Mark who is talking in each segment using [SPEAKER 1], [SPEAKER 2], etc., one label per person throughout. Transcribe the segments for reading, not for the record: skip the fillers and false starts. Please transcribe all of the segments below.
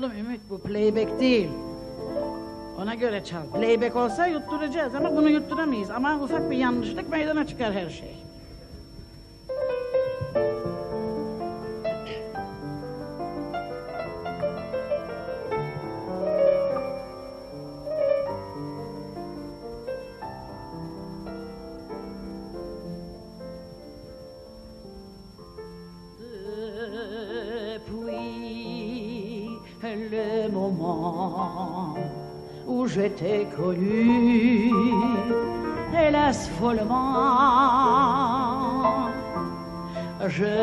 [SPEAKER 1] oğlum Ümit, bu playback değil. Ona göre çal. Playback olsa yutturacağız ama bunu yutturamayız. Ama ufak bir yanlışlık meydana çıkar her şey.
[SPEAKER 2] Le moment où je t'ai connu, hélas follement, je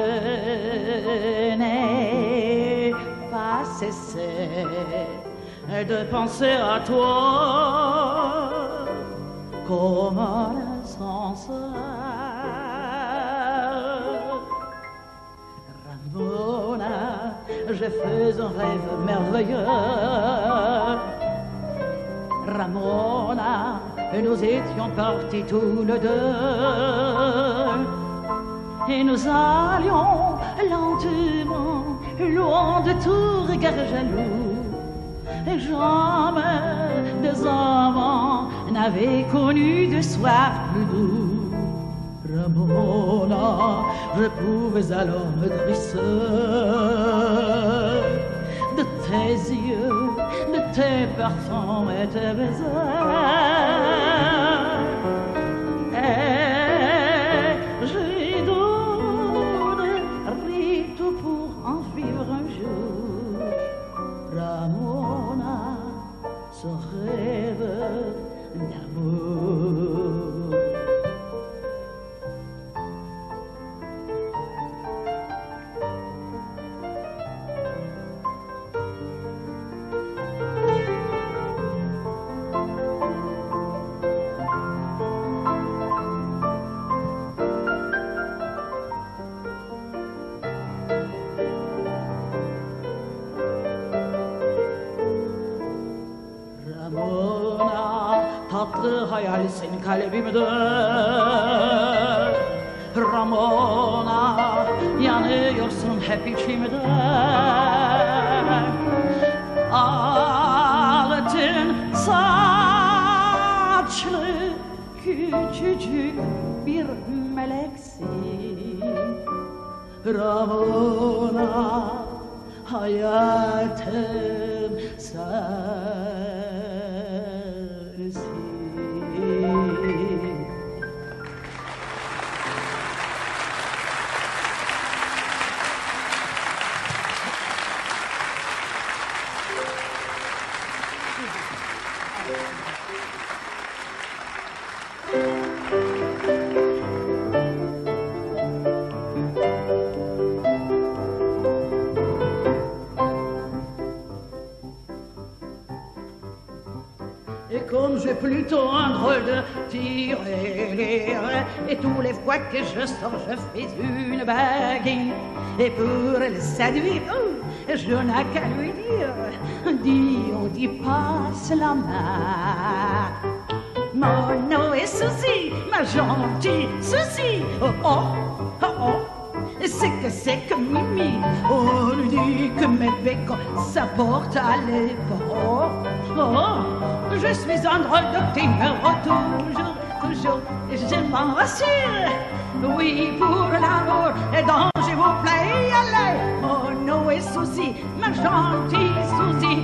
[SPEAKER 2] n'ai pas cessé de penser à toi comme un censeur. Ramona, j'ai fait un rêve merveilleux. Ramona, nous étions partis tous les deux. Et nous allions lentement, loin de tout regard jaloux. Et jamais des amants n'avaient connu de soir plus doux. Ramona, je pouvais alors me dresser de tes yeux, de tes parfums et tes baisers. Et j'ai donné tout pour en vivre un jour. Ramona, ce rêve d'amour. Tatlı hayalsin kalbimde. Ramona, yanıyorsun hep içimde. Altın saçlı küçücük bir meleksin. Ramona, hayatım sensin. Et comme j'ai plutôt un drôle de tirelire, et tous les fois que je sors, je fais une baguine. Et pour le séduire, je n'ai qu'à lui dire, dis, on dit, passe la main. Mono et Suzy, ma gentille Suzy, oh oh, oh oh. C'est que Mimi, on lui dit que mes bécons s'apportent à l'épaule. Oh, je suis un drôle de petit numéro, toujours, je m'en rassure. Oui, pour l'amour, et donc je vous plaît, allez. Mono et Suzy, ma gentille Suzy,